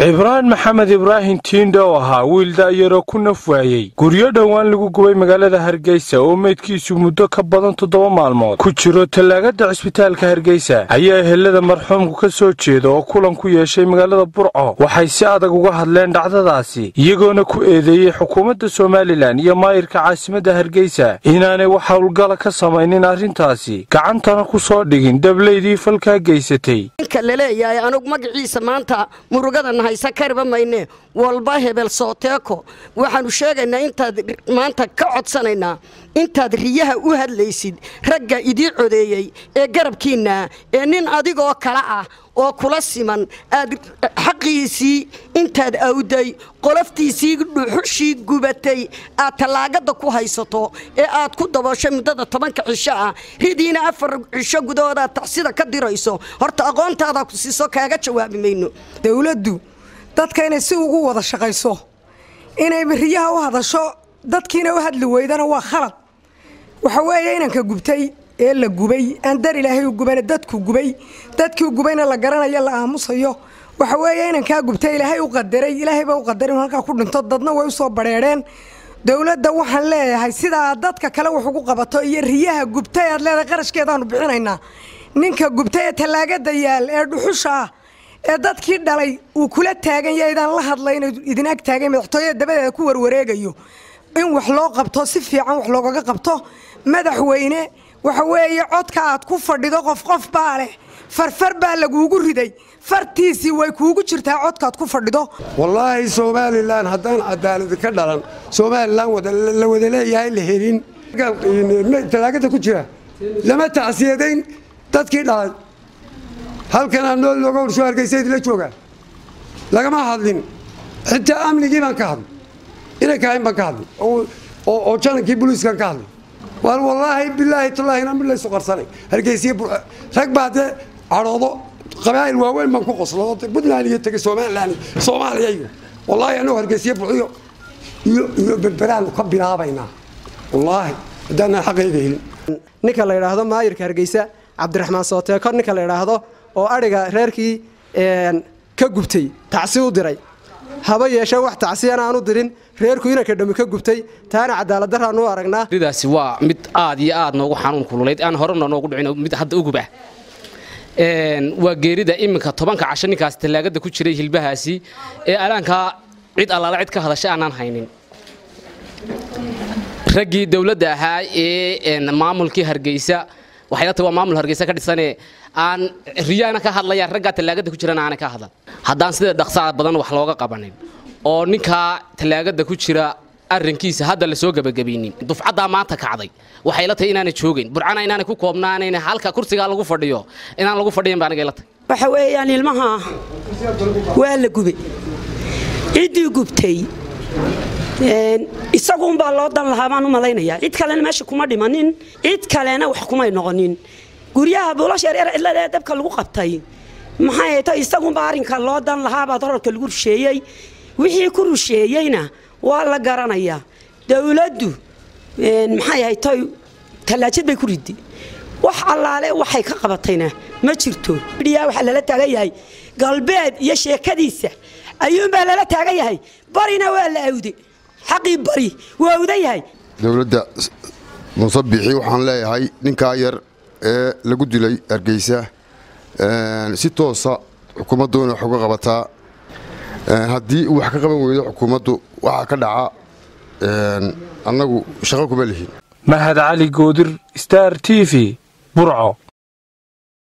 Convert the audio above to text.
Ibrahim Maxamed Ibrahim Tindo ahaa wiil daayaro ku nafwaayay guryo dhawaan lagu gubay magaalada Hargeysa oo meedkiisu muddo ka badan 7 maalmood ku jiro talaagada cisbitaalka Hargeysa ayaa helada marxuumku ka soo jeedo oo kulan ku yeeshay magaalada Burco waxay si adag uga hadleen dhacdadaasi iyagoona ku eedeeyay xukuumadda Soomaaliland iyo maayirka caasimadda Hargeysa inaanay wax hawlgal ka samaynin arrintaasi gacantana ku soo dhigin dableydii falka geysatay leeyahay anug magaciisa maanta murugadan haysa karba mayne walba hebel sooteeko waxaanu sheegaynaa intaad maanta ka codsanaynaa intaad riyaha u hadlaysid ragga idii codeeyay ee garabkiina ee nin adigoo kala ah oo kula siman aad xaqiisii intaad awday qoloftiisii dhuxushii gubatay aad talaagada ku haysato ee aad ku dabooshay muddada 10 cisho ah ridiina 4 cisho gudooda taxsida ka dirayso horta aqoontaada ku siiso kaaga jawaabi mayno dawladdu dadka inay si ugu wada shaqayso inay riyaha u hadasho dadkiina u hadli weydana waa khalad waxa weeye inanka gubtay ee la gubay aan dar ilaahay u gubana dadku gubay dadkii gubayna la garanayo la aamusayo waxa weeye inanka gubtay ilaahay u qadaray ilaahay baa u qadaray halka ku dhinto dadna way soo bareereen dawladda waxaan leeyahay sida dadka kale wax ugu qabato iyo riyaha gubtay aad leedahay qarashkeedaan bixinaynaa ninka gubtay talaagada yaal ee dhuxusha ee dadkii dhalay uu kula taagan yahay idaan la hadlayno idin ag taagan madaxtooyada dabadeeda ku warwareegayo in wax loo qabto si fiican wax looga qabto madaxweyne waxa weeye codka aad ku fadhido qof baa leh farfar baa laguugu riday fartiisii way kuugu jirtaa codka aad ku fadhido wallaahi Soomaaliland haddaan cadaalad ka dhalan Soomaaliland la wada leeyahay la helin talaagada ku jira lama tacsiyadayn dadkii dhalay halkan aan looga warsho Hargeysa la jooga lagama hadlin xitaa amnigii baan ka hadlin inay ka hayn baan ka hadlin oo janankii booliiska ka hadlin والله بالله تالله إنا من ليس قرصني هالجيسية رك بعد عرضه قبائل وين ما نكون قصلا بدنا اللي يتجي Soomaali أيوه والله أنا هالجيسية بعيو بالبران وكبرها بينا والله دنا حقيقي نكال يراهدو ماير كهرجيسة عبد الرحمن صوتي كار نكال يراهدو أو أرجع ريركي كجبتي تعسيو دري haba yeeshay wax tacsiyana aanu dirin reerku ina ka dhami ka gubtay taana cadaalad daraan u aragnaa ridaasi waa mid aad iyo aad noogu xanuun kululeed aan horena noogu dhicin mid hadda ugu baa waa geerida iminka 10 casho ninkaas talaagada ku jiray hilbahaasi ee alaanka cid allaala cid ka hadashay aanan haynin ragii dawladda ahaa ee maamulkii Hargeysa waxay la tahay maamul Hargeysa ka dhisanay aan riyaana ka hadlayaan ragga talaagada ku jirana aan ka hadal haddaan sida dhaqsaad badan wax looga qabanin oo ninka talaagada ku jira arrinkiisa hadda la soo gabagabeynin dufcada maanta kacday waxay la tahay inaanay joogin burcana inaanay ku koobnaanayna halka kursiga lagu fadhiyo inaan lagu fadhiyin baan aniga la tahay waxa weeyaan ilmaha waa la gubay cidii gubtay isagoon baa loo dan lahaa baan u malaynayaa cid kalena meesha kuma dhimanin cid kalena wax kuma noqonin guryaha buulasha yar ilaa dabka lagu qabtay maxay tahay isagoon baa arrinka loo dan lahaa baa dararka lagu rusheeyay wixii ku rusheeyayna waa la garanayaa dawladdu maxay tahay talaajid bay ku riday wax allaale waxay ka qabatayna ma jirto bidiyaa waxa la taagayahay galbeed iyo sheekadiisa ayuun baa la taagayahay barina waa la awday حقي بري وأوديها دولة مصبيحي وحنا هاي نكاير لجود لي أرجيسة ستة صا حكومة دون حقوق غبطة هدي وحقوق من حكومة وحكدعاء أنا شغلكم بالهين مهد علي قودر ستار تيفي برعو